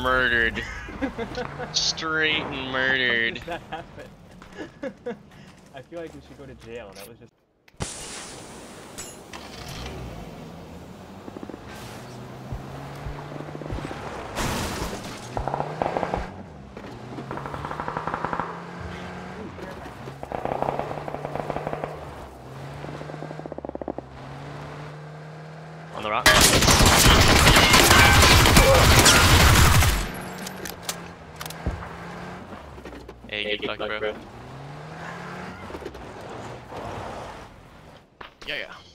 murdered. Straight and murdered. How did that happen? I feel like we should go to jail. That was just. On the rock. Hey, good luck, bro. Yeah, yeah.